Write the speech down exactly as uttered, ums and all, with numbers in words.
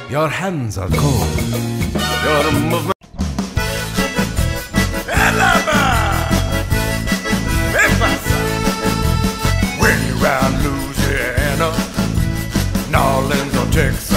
Your hands are cold. Your movement. When you're around Louisiana, New Orleans or Texas,